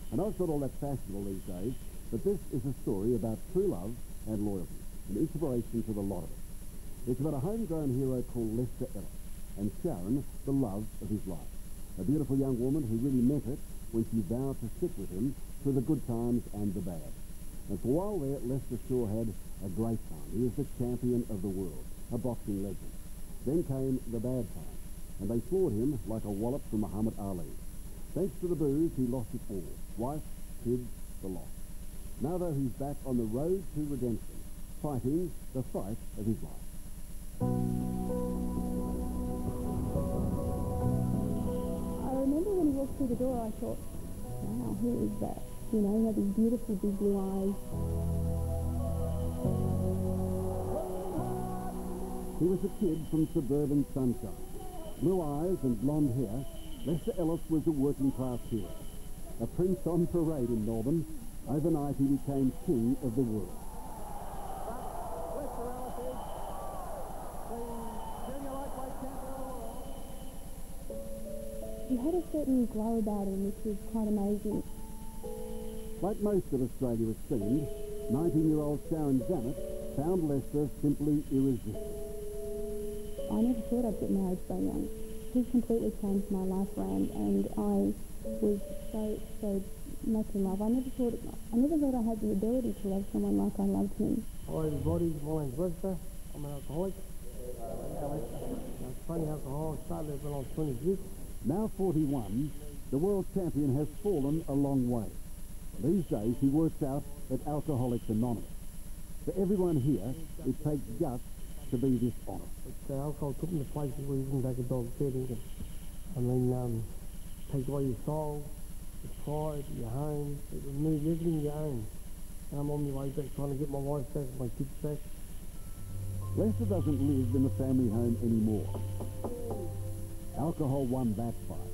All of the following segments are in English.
I know it's not all that fashionable these days, but this is a story about true love and loyalty, an inspiration to the lot of us. It's about a homegrown hero called Lester Ellis, and Sharon, the love of his life. A beautiful young woman who really meant it when she vowed to stick with him through the good times and the bad. And for a while there, Lester sure had a great time. He was the champion of the world, a boxing legend. Then came the bad times, and they floored him like a wallop from Muhammad Ali. Thanks to the booze, he lost it all. Wife, kids, the lot. Now, though, he's back on the road to redemption, fighting the fight of his life. I remember when he walked through the door, I thought, wow, who is that? You know, he had these beautiful big blue eyes. He was a kid from suburban sunshine. Blue eyes and blonde hair, Lester Ellis was a working-class hero. A prince on parade in Melbourne. Overnight, he became king of the world. Lester Ellis is the junior lightweight champion of the world. He had a certain glow about him, which was quite amazing. Like most of Australia, it seemed, 19-year-old Sharon Zammit found Lester simply irresistible. I never thought I'd get married so young. He's completely changed my life around, and I was so much in love. I never thought I had the ability to love someone like I loved him. Hello everybody, my name's Lester. I'm an alcoholic. I'm funny alcohol. I started when I was 26. Now 41, the world champion has fallen a long way. These days, he works out at Alcoholics Anonymous. For everyone here, it takes guts to be this honest. Alcohol took me to places where you can take a dog petting. Take away your soul, your pride, your home. It removes everything you own. And I'm on my way back trying to get my wife back, my kids back. Lester doesn't live in the family home anymore. Alcohol won that fight.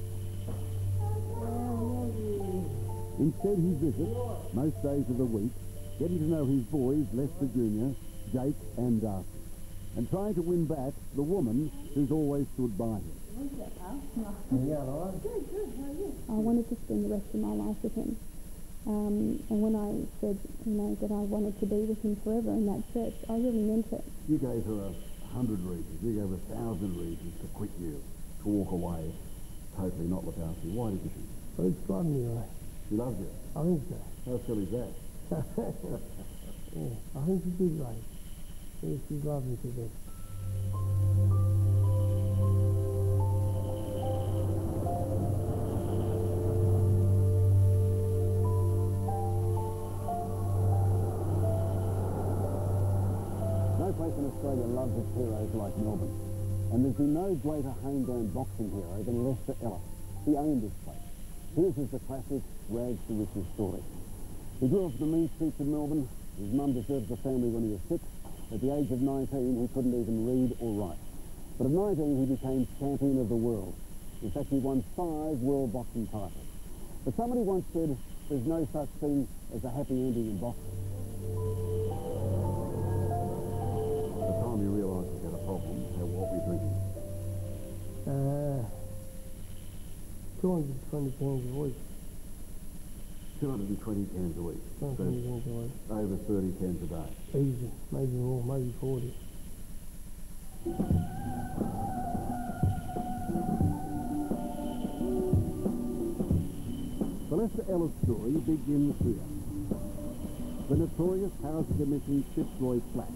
Instead, he visits, most days of the week, getting to know his boys, Lester Jr., Jake and Darcy, and trying to win back the woman who's always stood by him. Yeah, all right. Good. How are you? I wanted to spend the rest of my life with him. And when I said, that I wanted to be with him forever in that church, I really meant it. You gave her 100 reasons. You gave her 1,000 reasons to quit you, to walk away, totally not look after you. Why did you? But it's driving me away. She loves you. I think so. How silly is that? Yeah, I think she did right. Yeah, she loves me to death. No place in Australia loves its heroes like Melbourne. And there's been no greater homegrown boxing hero than Lester Ellis. He owned this place. His is the classic rags to riches story. He grew up in the mean streets of Melbourne. His mum deserted the family when he was 6. At the age of 19, he couldn't even read or write. But at 19, he became champion of the world. In fact, he won 5 world boxing titles. But somebody once said there's no such thing as a happy ending in boxing. At the time you realised you had a problem, what were you drinking? 220 cans a week. 220 cans a week. 220 cans a week. Over 30 cans a day. Easy. Maybe more, maybe 40. The Lester Ellis story begins here. The notorious Harris Commission Fitzroy flat.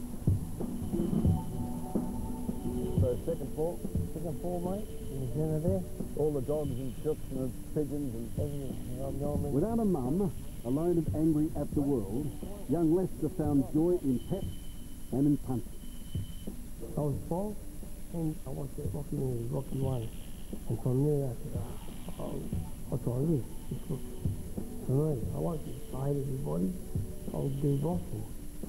So second floor, mate. In the centre there. all the dogs and chooks and the pigeons and Everything. Without a mum, alone and angry at the world, young Lester found joy in pets and in punching. I was 12 and I watched that Rocky movie, Rocky 1. And from there I said, I thought this looks for me. I like this. I hate everybody. I'll do boxing.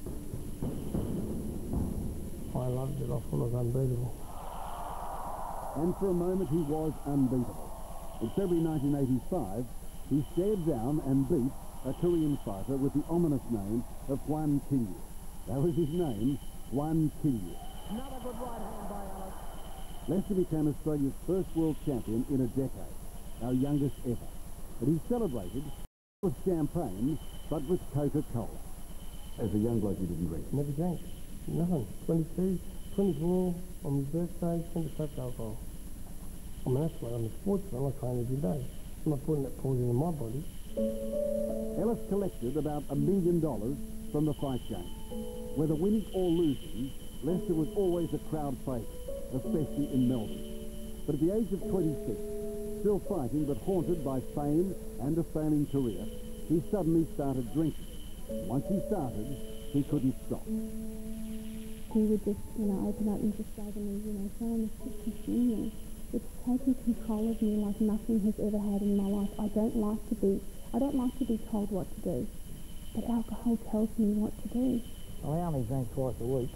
I loved it. I thought it was unbeatable. And for a moment he was unbeatable. In February 1985, he stared down and beat a Korean fighter with the ominous name of Hwan Kilyu. That was his name, Hwan Kilyu. another good right hand by Ellis. Lester became Australia's first world champion in a decade, our youngest ever. But he celebrated With champagne, but with Coca-Cola. As a young bloke, you didn't drink. Never drank. Nothing. 22, 24, on my birthday, 10 to alcohol. I mean, that's why I'm a sportsman. I train every day. I'm not putting that poison in my body. Ellis collected about $1 million from the fight game. Whether winning or losing, Lester was always a crowd favourite, especially in Melbourne. But at the age of 26, still fighting but haunted by fame and a failing career, he suddenly started drinking. Once he started, he couldn't stop. He would just, open up and just say to me, Sharon, it's just consuming me. It's taking control of me like nothing has ever had in my life. I don't like to be told what to do, but alcohol tells me what to do. I only drank twice a week.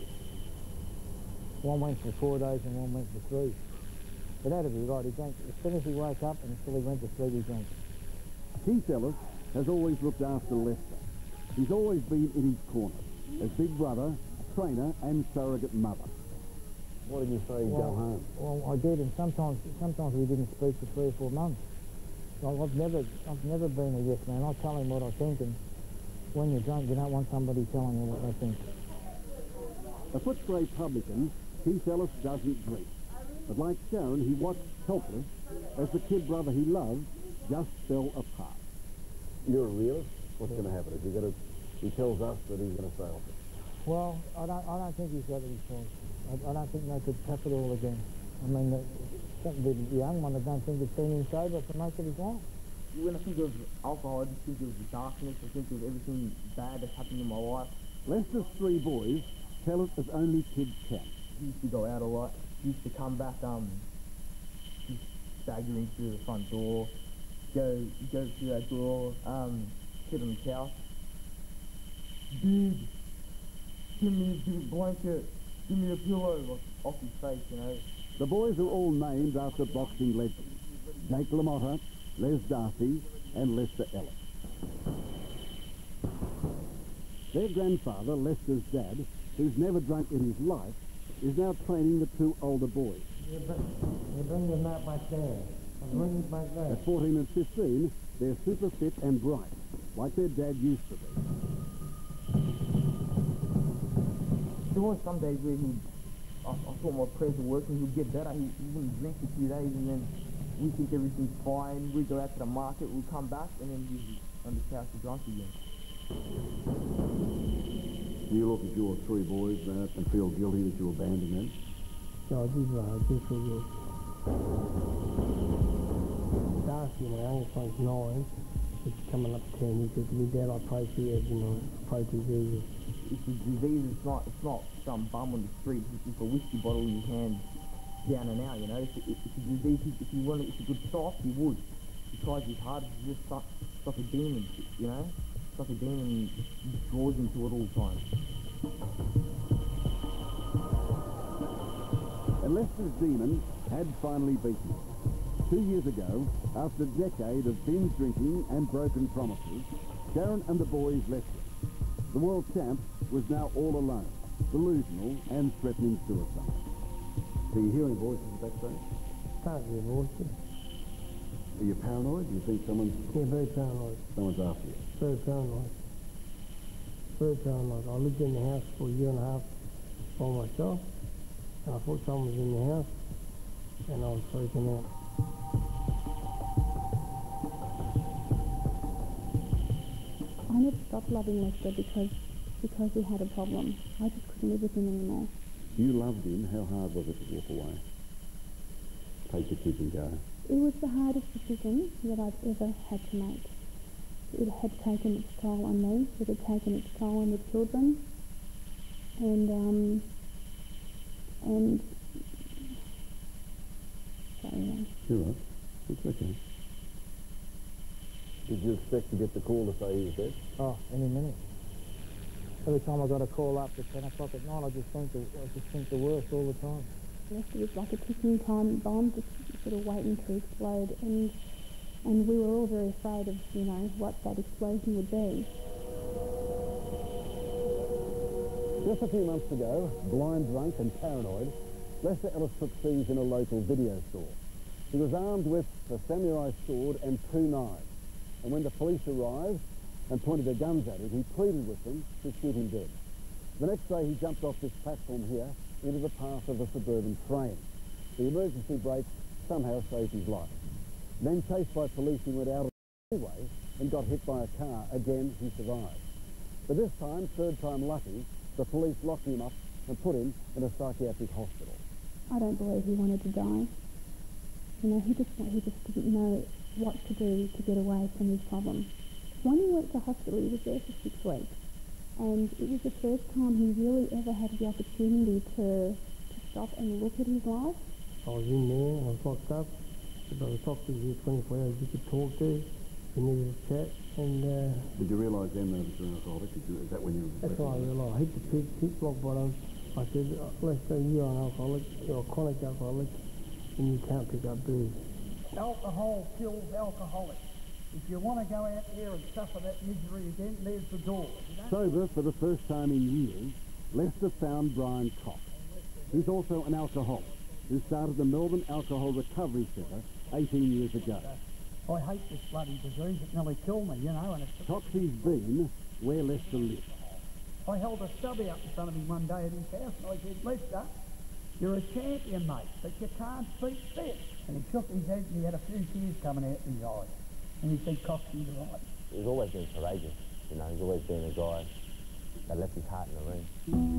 One went for 4 days and one went for 3. But that'd be right. He drank as soon as he woke up and until he went to sleep, he drank. Keith Ellis has always looked after Lester. He's always been in his corner as big brother, trainer and surrogate mother. What did you say? Go home? Well, I did, and sometimes we didn't speak for 3 or 4 months. Like I've never been a yes man. I tell him what I think, and when you're drunk, you don't want somebody telling you what they think. A Footscray publican, Keith Ellis doesn't drink. But like Sharon, he watched helpless as the kid brother he loved just fell apart. You're a realist? What's going to happen? He tells us that he's going to stay off it. Well, I don't think he's got any choice. I don't think they could tap it all again. I mean, the young one, I don't think has seen him sober for most of his life. When I think of alcohol, I just think of the darkness. I think of everything bad that's happened in my life. Lester's 3 boys tell it as only kids can. He used to go out a lot. He used to come back, just staggering through the front door. Go through that door, sit on the couch. Dude, give me a big blanket. Give me a pillow, like, off his face, The boys are all named after boxing legends. Jake LaMotta, Les Darcy and Lester Ellis. Their grandfather, Lester's dad, who's never drunk in his life, is now training the 2 older boys. You bring your mat back there. I'll bring it back there. At 14 and 15, they're super fit and bright, like their dad used to be. There was some days where I thought my prayers were working, he would get better, he wouldn't drink for 2 days, and then we think everything's fine, we go out to the market, we'll come back, and then he's on the couch drunk again. Do you look at your 3 boys and feel guilty that you abandoned them? No, I do feel good. Darcy, my youngest one's 9. He's coming up 10. He said to me, Dad, I pray for you every night. I pray to Jesus. It's a disease, it's not some bum on the street, it's just a whiskey bottle in your hand, down and out, It's a disease, if you could stop, you would. He tries his hardest, it's just like a demon, It's like a demon, just draws into it all the time. And Lester's demon had finally beaten him. 2 years ago, after a decade of binge drinking and broken promises, Sharon and the boys left him. The world champ was now all alone, delusional and threatening suicide. So you're hearing voices backstage? Can't hear voices. Are you paranoid? Do you think someone's Very paranoid. after you? Very paranoid. Very paranoid. I lived in the house for a year and a half by myself, and I thought someone was in the house, and I was freaking out. I never stopped loving Lester because he had a problem. I just couldn't live with him anymore. You loved him. How hard was it to walk away? Take the kids and go? It was the hardest decision that I've ever had to make. It had taken its toll on me. It had taken its toll on the children. And sorry. You're right. It's okay. Did you expect to get the call to say he was dead? Oh, any minute. Every time I got a call up at 10 o'clock at night, I just think the worst all the time. Lester was like a ticking time bomb, just sort of waiting to explode, and we were all very afraid of, what that explosion would be. Just a few months ago, blind, drunk and paranoid, Lester Ellis took things in a local video store. He was armed with a samurai sword and 2 knives. and when the police arrived and pointed their guns at him, he pleaded with them to shoot him dead. The next day he jumped off this platform here into the path of a suburban train. The emergency brakes somehow saved his life. Then, chased by police, he went out of the freeway and got hit by a car. Again, he survived. But this time, third time lucky, the police locked him up and put him in a psychiatric hospital. I don't believe he wanted to die. You know, he just didn't know what to do to get away from his problem. When he went to hospital, he was there for 6 weeks. And it was the first time he really ever had the opportunity to stop and look at his life. I was in there, I was locked up. There was doctors here 24 hours you could talk to. We needed to chat. And Did you realise then that you were an alcoholic? Is that when you... that's when I realised. I hit the pit, hit rock bottom. I said, Lester, you're an alcoholic, you're a chronic alcoholic, and you can't pick up booze. Alcohol kills alcoholics. If you want to go out there and suffer that misery again, there's the door. Sober for the first time in years, Lester found Brian Cox. He's also an alcoholic who started the Melbourne Alcohol Recovery Centre 18 years ago. I hate this bloody disease. It nearly killed me, you know. And Coxie's been where Lester lives. I held a stub out in front of him one day at his house, and I said, Lester, you're a champion, mate, but you can't beat this. And he shook his head, and he had a few tears coming out in his eyes. And he said, Coxie's right. He's always been courageous, you know, he's always been a guy that left his heart in the ring.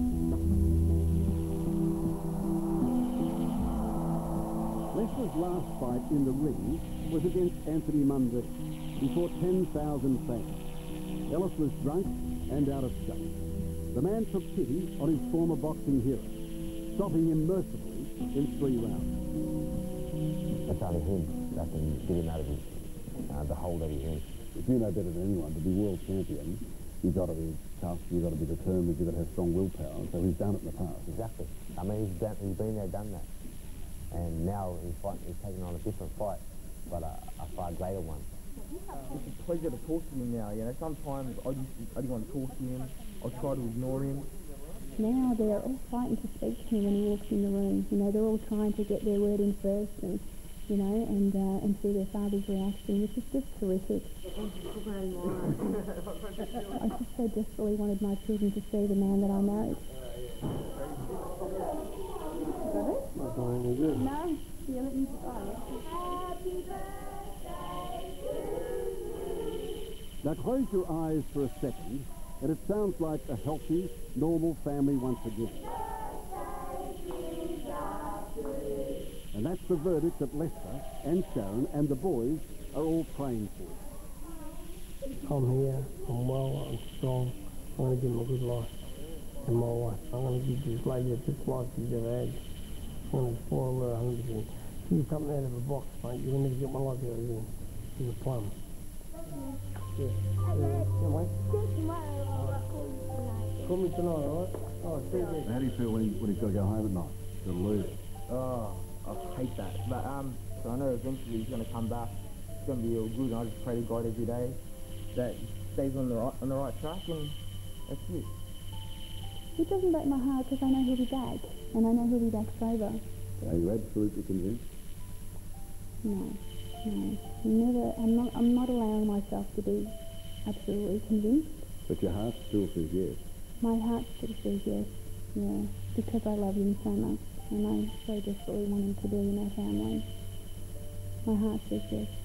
Lester's last fight in the ring was against Anthony Mundine before 10,000 fans. Ellis was drunk and out of shape. The man took pity on his former boxing hero, stopping him mercifully in 3 rounds. It's only him that can get him out of his, the hole that he's in. If you know better than anyone, to be world champion, you've got to be tough, you've got to be determined, you've got to have strong willpower. So he's done it in the past. Exactly. I mean, he's been there, done that. And now he's taking on a different fight, but a far greater one. It's a pleasure to talk to him now, you know. Sometimes I didn't want to talk to him. I try to ignore him. Now they're all fighting to speak to him when he walks in the room. You know, they're all trying to get their word in first and, you know, and see their father's reaction, which is just terrific. I just so desperately wanted my children to see the man that I married. Is that it? Not doing any good. No, you're letting me Happy Now close your eyes for a second, and it sounds like a healthy, normal family once again. And that's the verdict that Lester and Sharon and the boys are all praying for. I'm here, I'm well, I'm strong. I'm going to give him a good life. And my wife, I'm going to give this lady the best life she's ever had. I'm going to spoil her 100%. Give you something out of a box, mate. You'll never get one like that again. She's a plum. Yeah. Come on. Call me tonight, alright? Oh, see you. How do you feel when he's got to go home at night? Got to leave? Oh, I hate that. But so I know eventually he's going to come back. It's going to be all good. And I just pray to God every day that he stays on the right track, and that's it. It doesn't break my heart because I know he'll be back, and I know he'll be back sober. Are you absolutely convinced? No, never. I'm not allowing myself to be absolutely convinced. But your heart still says yes. My heart still says yes, yeah, because I love him so much, and I so desperately want him to be in our family. My heart says yes.